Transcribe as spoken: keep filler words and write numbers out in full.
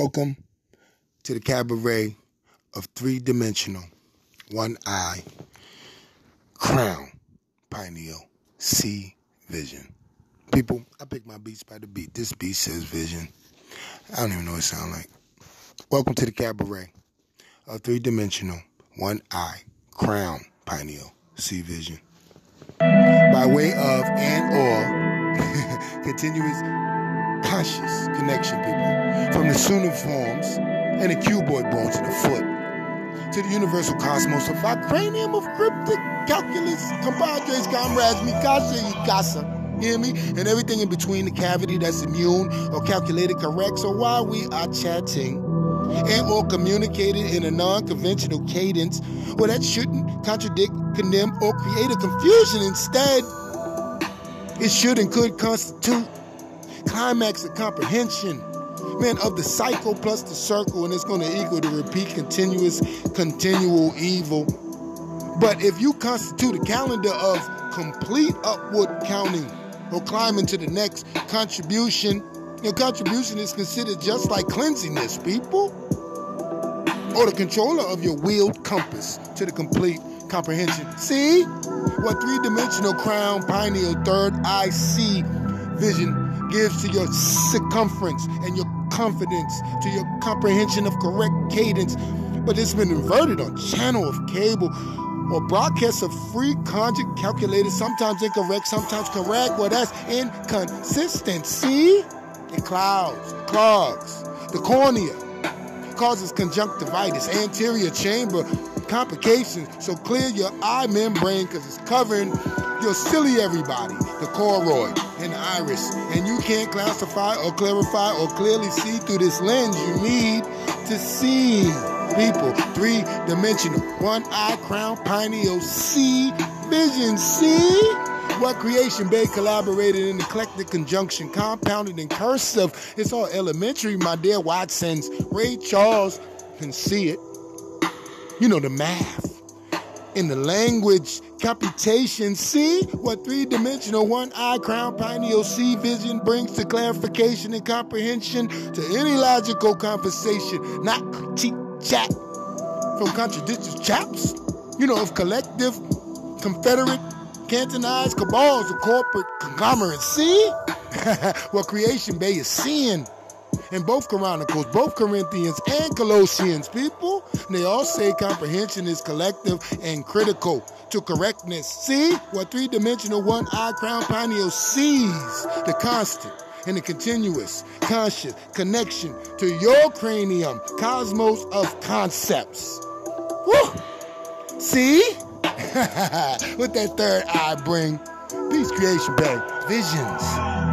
Welcome to the cabaret of three-dimensional, one-eye, crown, pineal, see vision. People, I pick my beats by the beat. This beat says vision. I don't even know what it sounds like. Welcome to the cabaret of three-dimensional, one-eye, crown, pineal, see vision. By way of and or continuous conscious connection, people, from the suniforms and the cuboid bones in the foot to the universal cosmos of our cranium of cryptic calculus, compadres, comrades, mikasa, yikasa, hear me? And everything in between the cavity that's immune or calculated correct. So while we are chatting and or communicated in a non-conventional cadence, well, that shouldn't contradict, condemn, or create a confusion. Instead, it should and could constitute climax of comprehension, man, of the cycle plus the circle, and it's going to equal the repeat continuous, continual evil. But if you constitute a calendar of complete upward counting or climbing to the next contribution, your contribution is considered just like cleansiness, people, or the controller of your wheeled compass to the complete comprehension. See what three-dimensional crown, pineal, third eye, see vision gives to your circumference and your confidence, to your comprehension of correct cadence. But it's been inverted on channel of cable or broadcasts of free conjugate calculated, sometimes incorrect, sometimes correct. Well, that's inconsistency. It clouds, clogs the cornea, causes conjunctivitis, anterior chamber complications. So clear your eye membrane because it's covering your ciliary body, the choroid and the iris, and you can't classify or clarify or clearly see through this lens. You need to see, people, three-dimensional, one-eye, crown, pineal, see vision. See what Creation Bay collaborated in eclectic conjunction, compounded in cursive. It's all elementary, my dear Watsons. Ray Charles can see it. You know, the math in the language computation. See what three-dimensional, one-eye, crown, pineal, see vision brings to clarification and comprehension to any logical conversation, not critique chat from contradictory chaps, you know, of collective, confederate, cantonized cabals of corporate conglomerates. See what Creation Bay is seeing in both Chronicles, both Corinthians and Colossians, people. They all say comprehension is collective and critical to correctness. See what three-dimensional, one-eye, crown, pineal sees the constant and the continuous conscious connection to your cranium, cosmos of concepts. Woo! See what that third eye bring? Peace, Creation Bay. Visions.